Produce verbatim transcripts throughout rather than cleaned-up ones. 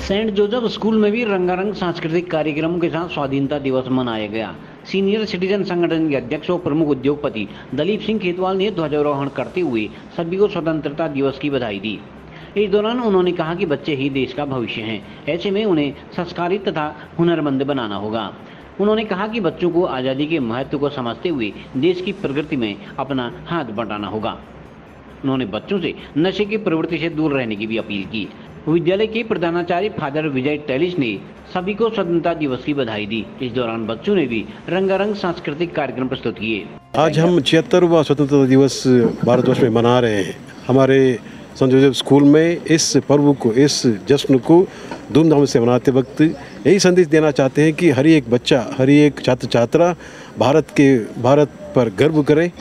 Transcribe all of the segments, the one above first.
Saint Joseph school में भी रंगारंग सांस्कृतिक कार्यक्रमों के साथ स्वाधीनता दिवस मनाया गया। सीनियर सिटीजन संगठन के अध्यक्ष और प्रमुख उद्योगपति दलीप सिंह खेतवाल ने ध्वजारोहण करते हुए सभी को स्वतंत्रता दिवस की बधाई दी। इस दौरान उन्होंने कहा कि बच्चे ही देश का भविष्य हैं, ऐसे में उन्हें संस्कारित तथा हुनरमंद बनाना होगा। उन्होंने कहा कि बच्चों को आज़ादी के महत्व को समझते हुए देश की प्रगति में अपना हाथ बटाना होगा। उन्होंने बच्चों से नशे की प्रवृत्ति से दूर रहने की भी अपील की। विद्यालय के प्रधानाचार्य फादर विजय टेलिस ने सभी को स्वतंत्रता दिवस की बधाई दी। इस दौरान बच्चों ने भी रंगारंग सांस्कृतिक कार्यक्रम प्रस्तुत किए। आज हम छिहत्तरवां स्वतंत्रता दिवस भारतवर्ष में मना रहे हैं। हमारे सेंट जोसेफ स्कूल में इस पर्व को, इस जश्न को धूमधाम से मनाते वक्त यही संदेश देना चाहते हैं कि हर एक बच्चा, हर एक छात्र छात्रा भारत के भारत पर गर्व करे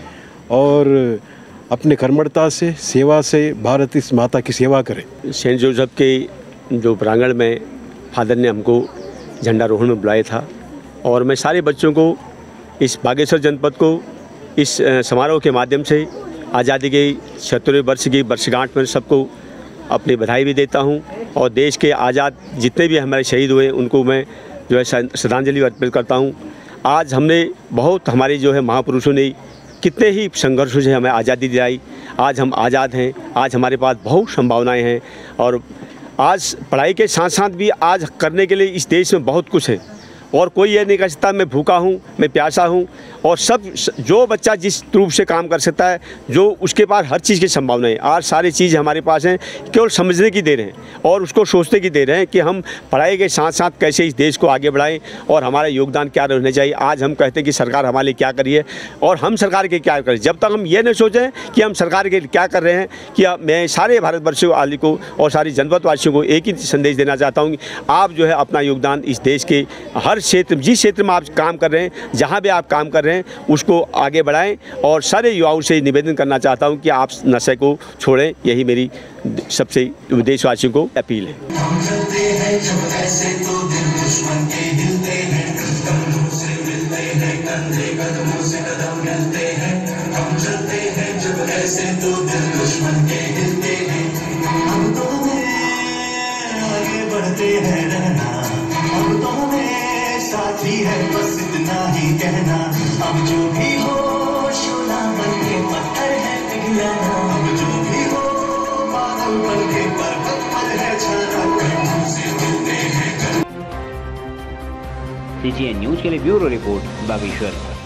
और अपने कर्मठता से, सेवा से भारत इस माता की सेवा करें। सेंट जोसेफ के जो प्रांगण में फादर ने हमको झंडारोहण में बुलाया था और मैं सारे बच्चों को इस बागेश्वर जनपद को इस समारोह के माध्यम से आज़ादी के छिहत्तरवें वर्ष की वर्षगांठ में सबको अपनी बधाई भी देता हूं और देश के आज़ाद जितने भी हमारे शहीद हुए उनको मैं जो है श्रद्धांजलि अर्पित करता हूं। आज हमने बहुत हमारे जो है महापुरुषों ने कितने ही संघर्षों से हमें आज़ादी दिलाई। आज हम आज़ाद हैं, आज हमारे पास बहुत संभावनाएं हैं और आज पढ़ाई के साथ साथ भी आज करने के लिए इस देश में बहुत कुछ है और कोई ये नहीं कह सकता मैं भूखा हूँ, मैं प्यासा हूँ। और सब जो बच्चा जिस रूप से काम कर सकता है, जो उसके पास हर चीज़ की संभावना है, आज सारी चीज़ हमारे पास हैं, केवल समझने की देर है और उसको सोचने की देर है कि हम पढ़ाई के साथ साथ कैसे इस देश को आगे बढ़ाएं और हमारा योगदान क्या रहना चाहिए। आज हम कहते हैं कि सरकार हमारे लिए क्या करिए और हम सरकार के क्या करें। जब तक हम ये नहीं सोचें कि हम सरकार के क्या कर रहे हैं, कि मैं सारे भारतवर्ष वाली को और सारी जनपदवासियों को एक ही संदेश देना चाहता हूँ कि आप जो है अपना योगदान इस देश के हर क्षेत्र, जिस क्षेत्र में आप काम कर रहे हैं, जहाँ भी आप काम कर रहे हैं, उसको आगे बढ़ाएं और सारे युवाओं से निवेदन करना चाहता हूं कि आप नशे को छोड़ें। यही मेरी सबसे देशवासियों को अपील है। हम चलते हैं जब ऐसे तो दिल दुश्मन के हिलते हैं, कदमों से मिलते हैं, कंधे कदमों से कदम मिलते हैं। हम चलते हैं जब ऐसे तो दिल दुश्मन के हिलते हैं। हम तो आगे बढ़ते हैं रहना, हम तो साथी है बस इतना ही कहना। अब जो भी हो शोला बन के पत्थर है पिघलाना, अब जो भी हो बादल बन के पर्वत पर है छाना। कदमों से मिलते हैं। सीजीएन न्यूज के लिए ब्यूरो रिपोर्ट बागेश्वर।